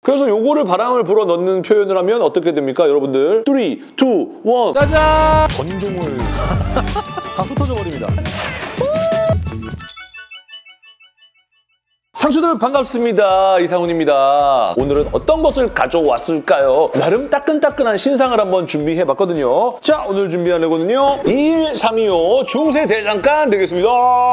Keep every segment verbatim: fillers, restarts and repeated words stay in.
그래서 요거를 바람을 불어 넣는 표현을 하면 어떻게 됩니까, 여러분들? 삼, 이, 일, 짜잔! 전종을 다 흩어져 버립니다. 상추들 반갑습니다. 이상훈입니다. 오늘은 어떤 것을 가져왔을까요? 나름 따끈따끈한 신상을 한번 준비해봤거든요. 자, 오늘 준비한 레고는요. 이일삼이오 중세대장간 되겠습니다.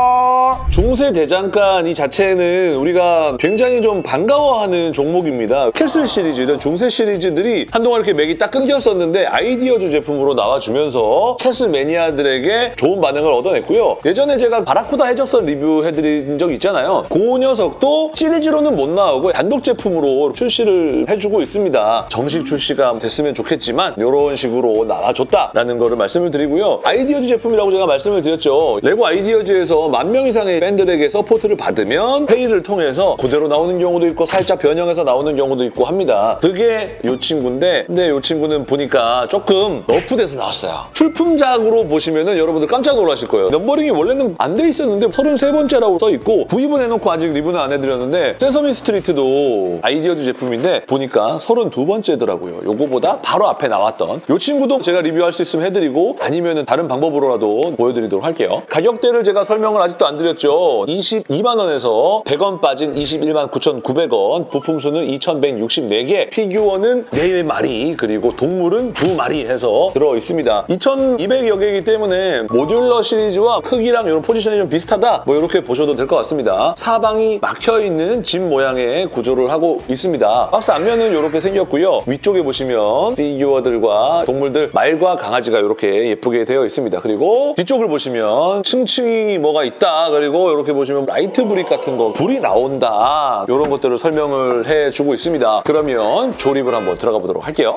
중세대장간 이 자체는 우리가 굉장히 좀 반가워하는 종목입니다. 캐슬 시리즈, 이런 중세 시리즈들이 한동안 이렇게 맥이 딱 끊겼었는데 아이디어즈 제품으로 나와주면서 캐슬 매니아들에게 좋은 반응을 얻어냈고요. 예전에 제가 바라쿠다 해적선 리뷰해드린 적 있잖아요. 그 녀석 또 시리즈로는 못 나오고 단독 제품으로 출시를 해주고 있습니다. 정식 출시가 됐으면 좋겠지만 이런 식으로 나와줬다라는 거를 말씀을 드리고요. 아이디어즈 제품이라고 제가 말씀을 드렸죠. 레고 아이디어즈에서 만 명 이상의 팬들에게 서포트를 받으면 회의를 통해서 그대로 나오는 경우도 있고 살짝 변형해서 나오는 경우도 있고 합니다. 그게 이 친구인데 근데 이 친구는 보니까 조금 너프돼서 나왔어요. 출품작으로 보시면은 여러분들 깜짝 놀라실 거예요. 넘버링이 원래는 안 돼 있었는데 서른세 번째라고 써있고 구입은 해놓고 아직 리뷰는 안 해드렸는데 세서미 스트리트도 아이디어즈 제품인데 보니까 서른두 번째더라고요. 요거보다 바로 앞에 나왔던 이 친구도 제가 리뷰할 수 있으면 해드리고 아니면은 다른 방법으로라도 보여드리도록 할게요. 가격대를 제가 설명을 아직도 안 드렸죠. 이십이만 원에서 백 원 빠진 이십일만 구천구백 원, 부품수는 이천백육십사 개, 피규어는 네 마리, 그리고 동물은 두 마리 해서 들어있습니다. 이천이백여 개이기 때문에 모듈러 시리즈와 크기랑 이런 포지션이 좀 비슷하다? 뭐 이렇게 보셔도 될 것 같습니다. 사방이 막혀있는 집 모양의 구조를 하고 있습니다. 박스 앞면은 이렇게 생겼고요. 위쪽에 보시면 피규어들과 동물들, 말과 강아지가 이렇게 예쁘게 되어 있습니다. 그리고 뒤쪽을 보시면 층층이 뭐가 있다. 그리고 이렇게 보시면 라이트 브릭 같은 거, 불이 나온다. 이런 것들을 설명을 해주고 있습니다. 그러면 조립을 한번 들어가 보도록 할게요.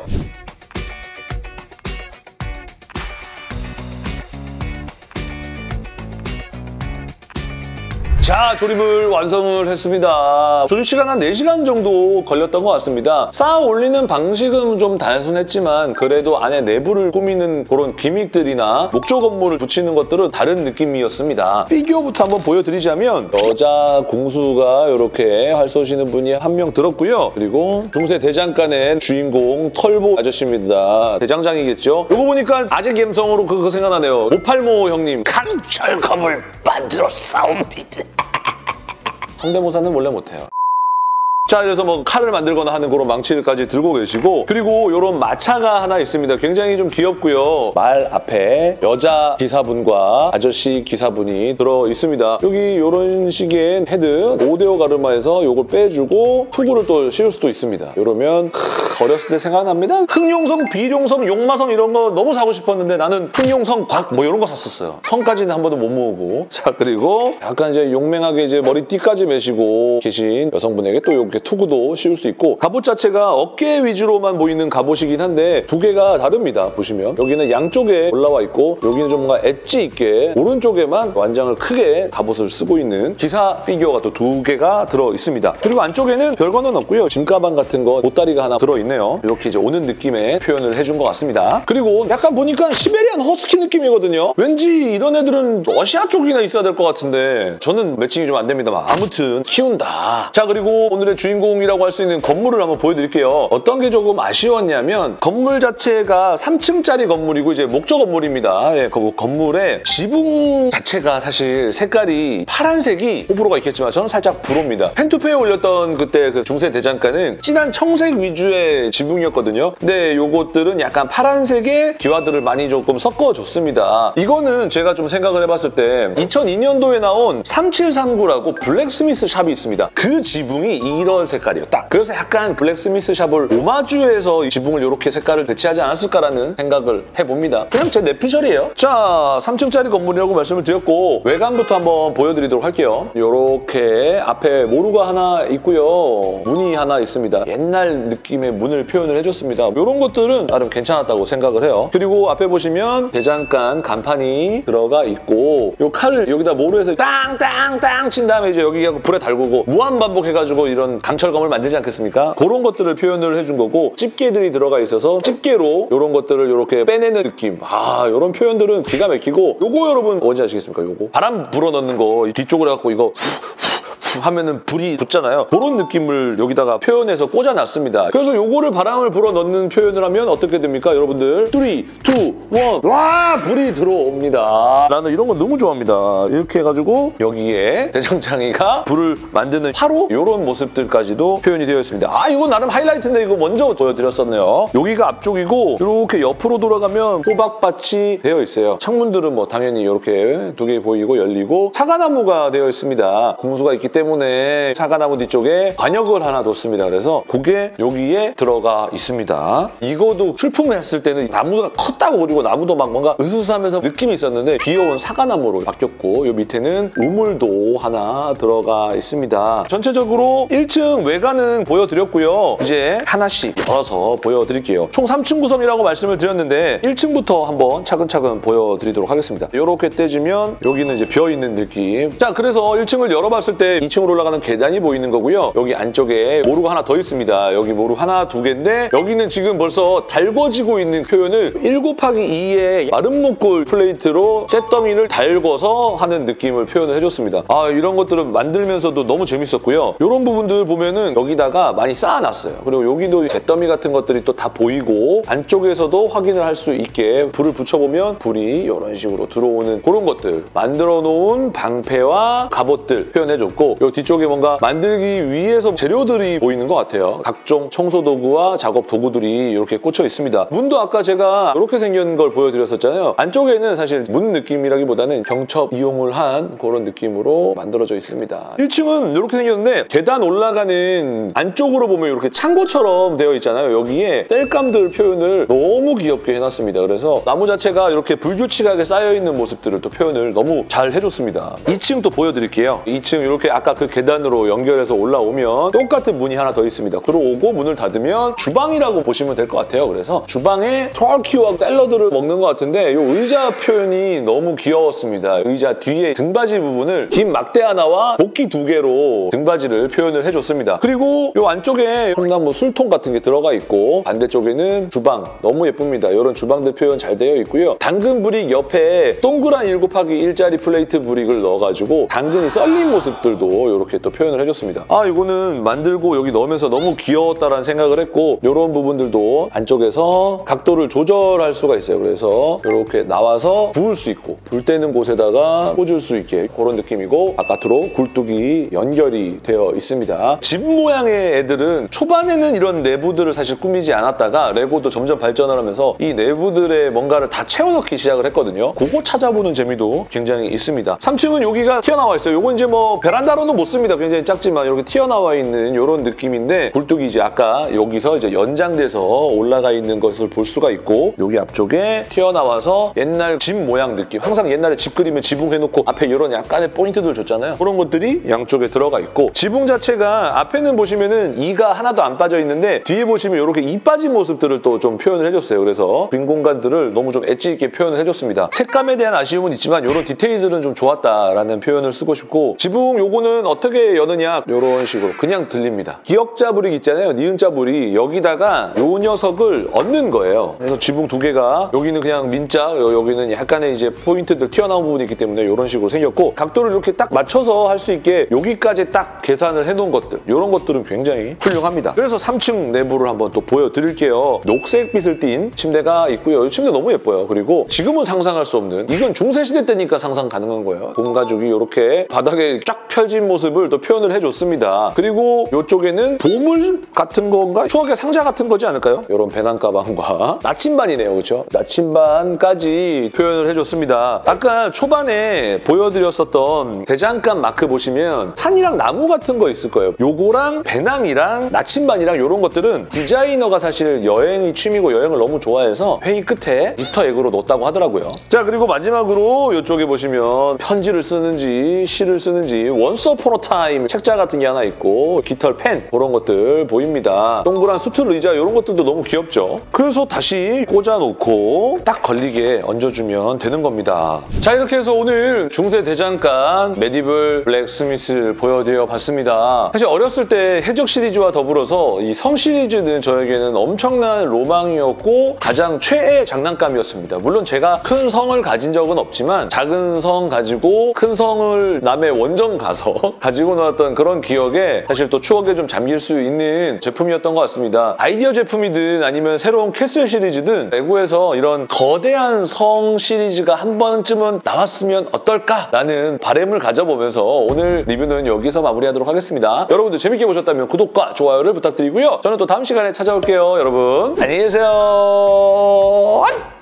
자, 조립을 완성을 했습니다. 조립 시간 한 네 시간 정도 걸렸던 것 같습니다. 쌓아 올리는 방식은 좀 단순했지만 그래도 안에 내부를 꾸미는 그런 기믹들이나 목조 건물을 붙이는 것들은 다른 느낌이었습니다. 피규어부터 한번 보여드리자면 여자 공수가 이렇게 활 쏘시는 분이 한 명 들었고요. 그리고 중세 대장간의 주인공 털보 아저씨입니다. 대장장이겠죠? 이거 보니까 아재 감성으로 그거 생각나네요. 오팔모 형님. 강철검을 만들어 싸웁니다. 성대모사는 원래 못해요. 자, 그래서 뭐 칼을 만들거나 하는 그런 망치들까지 들고 계시고 그리고 이런 마차가 하나 있습니다. 굉장히 좀 귀엽고요. 말 앞에 여자 기사분과 아저씨 기사분이 들어 있습니다. 여기 이런 식의 헤드 오 대 오 가르마에서 이걸 빼주고 투구를 또 씌울 수도 있습니다. 이러면 크, 어렸을 때 생각납니다. 흑룡성, 비룡성, 용마성 이런 거 너무 사고 싶었는데 나는 흑룡성, 곽 뭐 이런 거 샀었어요. 성까지는 한 번도 못 모으고. 자, 그리고 약간 이제 용맹하게 이제 머리띠까지 매시고 계신 여성분에게 또 이렇게 투구도 씌울 수 있고 갑옷 자체가 어깨 위주로만 보이는 갑옷이긴 한데 두 개가 다릅니다. 보시면 여기는 양쪽에 올라와 있고 여기는 좀 뭔가 엣지 있게 오른쪽에만 완장을 크게 갑옷을 쓰고 있는 기사 피규어가 또 두 개가 들어 있습니다. 그리고 안쪽에는 별거는 없고요. 짐가방 같은 거 보따리가 하나 들어있네요. 이렇게 이제 오는 느낌의 표현을 해준 것 같습니다. 그리고 약간 보니까 시베리안 허스키 느낌이거든요. 왠지 이런 애들은 러시아 쪽이나 있어야 될 것 같은데 저는 매칭이 좀 안 됩니다만 아무튼 키운다. 자, 그리고 오늘의 주인공이라고 할 수 있는 건물을 한번 보여드릴게요. 어떤 게 조금 아쉬웠냐면 건물 자체가 삼 층짜리 건물이고 이제 목조 건물입니다. 예, 그 건물의 지붕 자체가 사실 색깔이 파란색이 호불호가 있겠지만 저는 살짝 불호입니다. 펜투페에 올렸던 그때 그 중세 대장간은 진한 청색 위주의 지붕이었거든요. 근데 요것들은 약간 파란색의 기와들을 많이 조금 섞어줬습니다. 이거는 제가 좀 생각을 해봤을 때 이천이 년도에 나온 삼칠삼구라고 블랙스미스 샵이 있습니다. 그 지붕이 이런 색깔이에요. 딱. 그래서 약간 블랙스미스 샵을 오마주해서 지붕을 이렇게 색깔을 배치하지 않았을까라는 생각을 해봅니다. 그냥 제 내피셜이에요. 자, 삼 층짜리 건물이라고 말씀을 드렸고 외관부터 한번 보여드리도록 할게요. 이렇게 앞에 모루가 하나 있고요. 문이 하나 있습니다. 옛날 느낌의 문을 표현을 해줬습니다. 이런 것들은 나름 괜찮았다고 생각을 해요. 그리고 앞에 보시면 대장간 간판이 들어가 있고 이 칼을 여기다 모루에서 땅땅땅 친 다음에 이제 여기 불에 달구고 무한반복해가지고 이런 강철검을 만들지 않겠습니까? 그런 것들을 표현을 해준 거고 집게들이 들어가 있어서 집게로 이런 것들을 이렇게 빼내는 느낌. 아, 이런 표현들은 기가 막히고 요거 여러분 뭔지 아시겠습니까? 요거 바람 불어넣는 거 뒤쪽으로 해갖고 이거 하면은 불이 붙잖아요. 그런 느낌을 여기다가 표현해서 꽂아놨습니다. 그래서 요거를 바람을 불어 넣는 표현을 하면 어떻게 됩니까, 여러분들? 삼, 이, 일, 와! 불이 들어옵니다. 나는 이런 거 너무 좋아합니다. 이렇게 해가지고 여기에 대장장이가 불을 만드는 화로 이런 모습들까지도 표현이 되어 있습니다. 아, 이거 나름 하이라이트인데 이거 먼저 보여드렸었네요. 여기가 앞쪽이고 이렇게 옆으로 돌아가면 호박밭이 되어 있어요. 창문들은 뭐 당연히 이렇게 두 개 보이고 열리고 사과나무가 되어 있습니다. 공수가 있기 때문에 사과나무 뒤쪽에 관역을 하나 뒀습니다. 그래서 그게 여기에 들어가 있습니다. 이거도 출품했을 때는 나무가 컸다고 그리고 나무도 막 뭔가 으스스하면서 느낌이 있었는데 귀여운 사과나무로 바뀌었고 이 밑에는 우물도 하나 들어가 있습니다. 전체적으로 일 층 외관은 보여드렸고요. 이제 하나씩 열어서 보여드릴게요. 총 삼 층 구성이라고 말씀을 드렸는데 일 층부터 한번 차근차근 보여드리도록 하겠습니다. 이렇게 떼주면 여기는 이제 비어있는 느낌. 자, 그래서 일 층을 열어봤을 때 이 층으로 올라가는 계단이 보이는 거고요. 여기 안쪽에 모루가 하나 더 있습니다. 여기 모루 하나, 두 개인데 여기는 지금 벌써 달궈지고 있는 표현을 일 곱하기 이의 마른 목골 플레이트로 셋더미를 달궈서 하는 느낌을 표현을 해줬습니다. 아, 이런 것들은 만들면서도 너무 재밌었고요. 이런 부분들 보면은 여기다가 많이 쌓아놨어요. 그리고 여기도 셋더미 같은 것들이 또 다 보이고 안쪽에서도 확인을 할 수 있게 불을 붙여보면 불이 이런 식으로 들어오는 그런 것들 만들어 놓은 방패와 갑옷들 표현해줬고 이 뒤쪽에 뭔가 만들기 위해서 재료들이 보이는 것 같아요. 각종 청소 도구와 작업 도구들이 이렇게 꽂혀 있습니다. 문도 아까 제가 이렇게 생긴 걸 보여드렸었잖아요. 안쪽에는 사실 문 느낌이라기보다는 경첩 이용을 한 그런 느낌으로 만들어져 있습니다. 일 층은 이렇게 생겼는데 계단 올라가는 안쪽으로 보면 이렇게 창고처럼 되어 있잖아요. 여기에 땔감들 표현을 너무 귀엽게 해놨습니다. 그래서 나무 자체가 이렇게 불규칙하게 쌓여있는 모습들을 또 표현을 너무 잘 해줬습니다. 이 층 또 보여드릴게요. 이 층 이렇게 아까 그 계단으로 연결해서 올라오면 똑같은 문이 하나 더 있습니다. 들어오고 문을 닫으면 주방이라고 보시면 될 것 같아요. 그래서 주방에 터키와 샐러드를 먹는 것 같은데 이 의자 표현이 너무 귀여웠습니다. 의자 뒤에 등받이 부분을 긴 막대 하나와 복귀 두 개로 등받이를 표현을 해줬습니다. 그리고 이 안쪽에 콩나무 술통 같은 게 들어가 있고 반대쪽에는 주방 너무 예쁩니다. 이런 주방들 표현 잘 되어 있고요. 당근 브릭 옆에 동그란 일 곱하기 일짜리 플레이트 브릭을 넣어가지고 당근이 썰린 모습들도 이렇게 또 표현을 해줬습니다. 아, 이거는 만들고 여기 넣으면서 너무 귀여웠다라는 생각을 했고 이런 부분들도 안쪽에서 각도를 조절할 수가 있어요. 그래서 이렇게 나와서 부을 수 있고 불 때는 곳에다가 꽂을 수 있게 그런 느낌이고 바깥으로 굴뚝이 연결이 되어 있습니다. 집 모양의 애들은 초반에는 이런 내부들을 사실 꾸미지 않았다가 레고도 점점 발전을 하면서 이 내부들의 뭔가를 다 채워넣기 시작을 했거든요. 그거 찾아보는 재미도 굉장히 있습니다. 삼 층은 여기가 튀어나와 있어요. 이건 이제 뭐 베란다로는 못 씁니다. 굉장히 작지만 이렇게 튀어나와 있는 이런 느낌인데 굴뚝이 이제 아까 여기서 이제 연장돼서 올라가 있는 것을 볼 수가 있고 여기 앞쪽에 튀어나와서 옛날 집 모양 느낌. 항상 옛날에 집 그리면 지붕 해놓고 앞에 이런 약간의 포인트들 줬잖아요. 그런 것들이 양쪽에 들어가 있고 지붕 자체가 앞에는 보시면은 이가 하나도 안 빠져 있는데 뒤에 보시면 이렇게 이 빠진 모습들을 또 좀 표현을 해줬어요. 그래서 빈 공간들을 너무 좀 엣지 있게 표현을 해줬습니다. 색감에 대한 아쉬움은 있지만 이런 디테일들은 좀 좋았다라는 표현을 쓰고 싶고 지붕 요거는 어떻게 여느냐 이런 식으로 그냥 들립니다. 기역자 브릭 있잖아요. 니은자 브릭 여기다가 요 녀석을 얹는 거예요. 그래서 지붕 두 개가 여기는 그냥 민자 여기는 약간의 이제 포인트들 튀어나온 부분이 있기 때문에 이런 식으로 생겼고 각도를 이렇게 딱 맞춰서 할 수 있게 여기까지 딱 계산을 해놓은 것들 이런 것들은 굉장히 훌륭합니다. 그래서 삼 층 내부를 한번 또 보여드릴게요. 녹색빛을 띤 침대가 있고요. 이 침대 너무 예뻐요. 그리고 지금은 상상할 수 없는 이건 중세시대 때니까 상상 가능한 거예요. 본 가죽이 이렇게 바닥에 쫙 펼진 모습을 또 표현을 해줬습니다. 그리고 이쪽에는 보물 같은 건가? 추억의 상자 같은 거지 않을까요? 이런 배낭 가방과 나침반이네요. 그렇죠? 나침반까지 표현을 해줬습니다. 아까 초반에 보여드렸었던 대장간 마크 보시면 산이랑 나무 같은 거 있을 거예요. 요거랑 배낭이랑 나침반이랑 이런 것들은 디자이너가 사실 여행이 취미고 여행을 너무 좋아해서 회의 끝에 이스터 에그로 넣었다고 하더라고요. 자, 그리고 마지막으로 이쪽에 보시면 편지를 쓰는지 시를 쓰는지 원스 어폰 어 타임 책자 같은 게 하나 있고 깃털 펜 그런 것들 보입니다. 동그란 수틀 의자 이런 것들도 너무 귀엽죠. 그래서 다시 꽂아놓고 딱 걸리게 얹어주면 되는 겁니다. 자, 이렇게 해서 오늘 중세 대장간 메디블 블랙스미스를 보여드려 봤습니다. 사실 어렸을 때 해적 시리즈와 더불어서 이 섬 시리즈는 저에게는 엄청난 로망이었고 가장 최애 장난감이었습니다. 물론 제가 큰 성을 가진 적은 없지만 작은 성 가지고 큰 성을 남의 원정 가서 하면서 가지고 나왔던 그런 기억에 사실 또 추억에 좀 잠길 수 있는 제품이었던 것 같습니다. 아이디어 제품이든 아니면 새로운 캐슬 시리즈든 레고에서 이런 거대한 성 시리즈가 한 번쯤은 나왔으면 어떨까라는 바람을 가져보면서 오늘 리뷰는 여기서 마무리하도록 하겠습니다. 여러분들 재밌게 보셨다면 구독과 좋아요를 부탁드리고요. 저는 또 다음 시간에 찾아올게요. 여러분 안녕히 계세요.